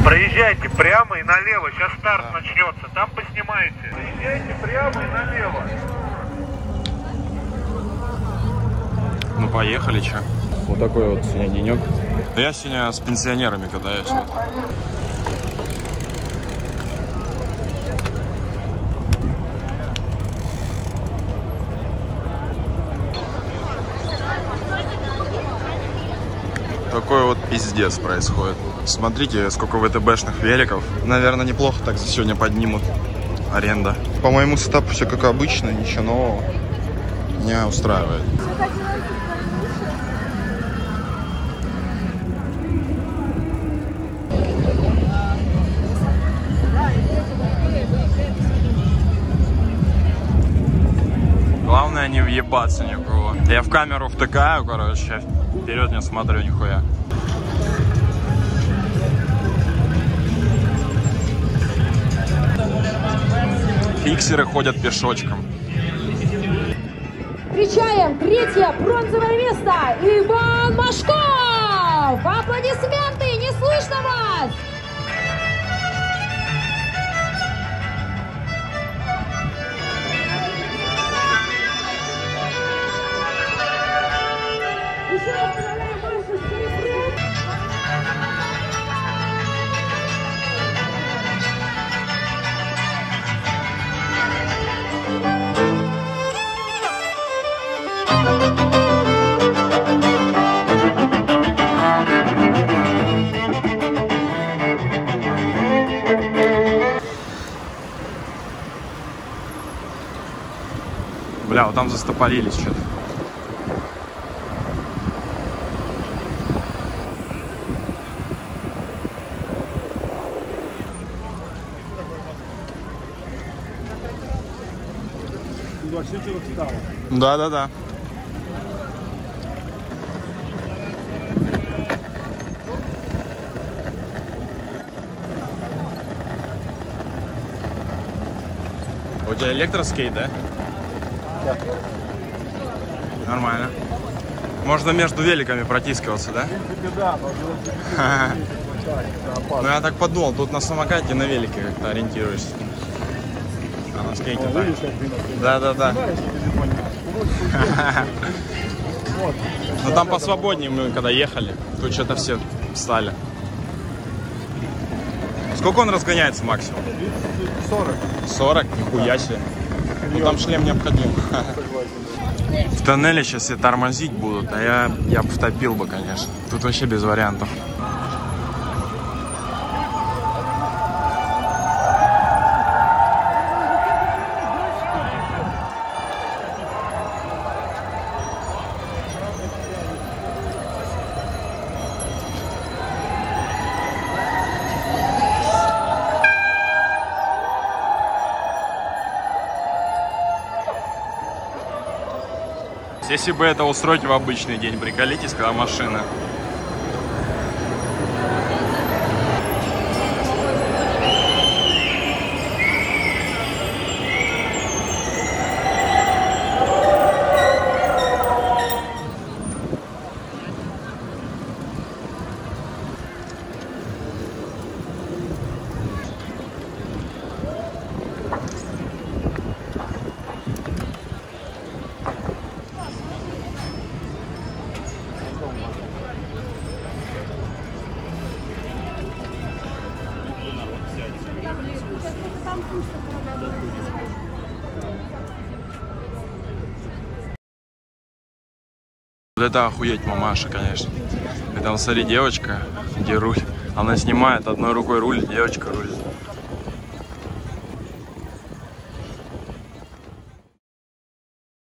Проезжайте прямо и налево, сейчас старт начнется, там поснимаете. Проезжайте прямо и налево. Ну поехали, че. Вот такой вот сегодня денек. Я сегодня с пенсионерами катаюсь. Вот. Такой вот пиздец происходит. Смотрите, сколько ВТБшных великов. Наверное, неплохо так за сегодня поднимут аренда. По моему сетапу все как обычно, ничего нового. Меня устраивает. Главное не въебаться никого. Я в камеру втыкаю, короче, вперед не смотрю нихуя. Фиксеры ходят пешочком. Встречаем третье бронзовое место. Иван Машков! Аплодисменты! Не слышно вас! Бля, вот там застопорились что-то. Да. У тебя электроскейт, да? Да. Нормально. Можно между великами протискиваться, да? В принципе, да, но ну я так подумал, тут на самокате, на велике как-то ориентируешься. А на скейте так. Да. Но там посвободнее мы когда ехали. Тут что-то все встали. Сколько он разгоняется максимум? 40. 40? Нихуя себе. Ну там шлем необходим. В тоннеле сейчас все тормозить будут, а я бы втопил бы, конечно. Тут вообще без вариантов. Если бы это устроить в обычный день, приколитесь, когда машина. Вот это охуеть мамаша, конечно. И там, смотри, девочка, где руль. Она снимает, одной рукой рулит, девочка рулит.